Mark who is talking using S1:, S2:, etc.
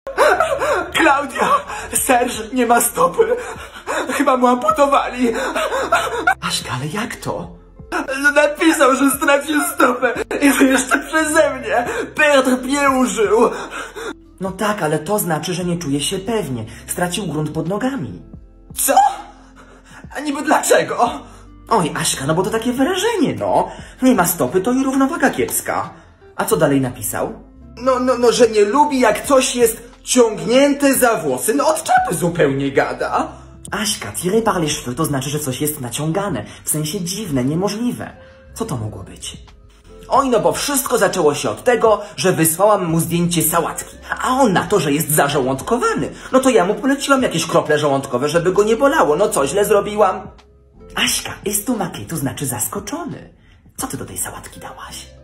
S1: Klaudia, Serge nie ma stopy. Chyba mu amputowali.
S2: Aśka, ale jak to?
S1: Napisał, że stracił stopę i to jeszcze przeze mnie. Perdre pied użył.
S2: No tak, ale to znaczy, że nie czuje się pewnie. Stracił grunt pod nogami.
S1: Co? A niby dlaczego?
S2: Oj, Aśka, no bo to takie wyrażenie, no. Nie ma stopy, to i równowaga kiepska. A co dalej napisał?
S1: No, że nie lubi, jak coś jest ciągnięte za włosy. No od czapy zupełnie gada.
S2: Aśka, tiré par les cheveux to znaczy, że coś jest naciągane. W sensie dziwne, niemożliwe. Co to mogło być?
S1: Oj, no bo wszystko zaczęło się od tego, że wysłałam mu zdjęcie sałatki, a on na to, że jest zażołądkowany. No to ja mu poleciłam jakieś krople żołądkowe, żeby go nie bolało. No co źle zrobiłam?
S2: Aśka, estomaqué to znaczy zaskoczony. Co ty do tej sałatki dałaś?